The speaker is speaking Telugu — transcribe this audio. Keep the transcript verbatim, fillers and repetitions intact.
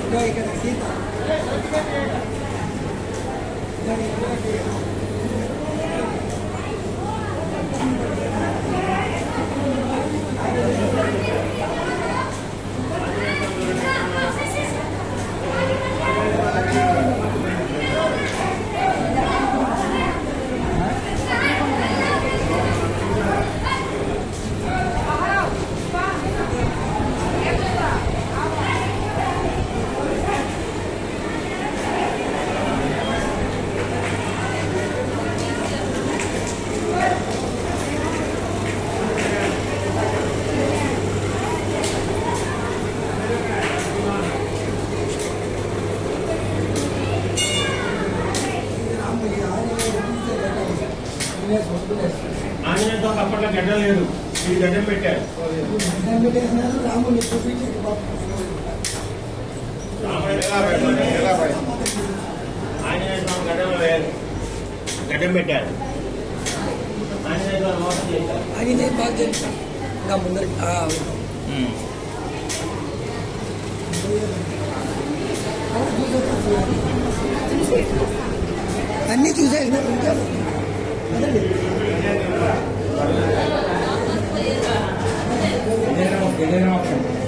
ఆంజనేయుతో అప్పట్లో గడ్డ లేదు, ఇది గడ్డం పెట్టారు. ఆంజనేయ స్వామి గడ్డం లేదు, గడ్డం పెట్టారు. ఆంజనేయ స్వామి మోసం చేశారు. ఆంజనేయ బాగా తెలుసు ఇంకా ముందర అన్నీ చూసేసినట్టు ఉంటారు. General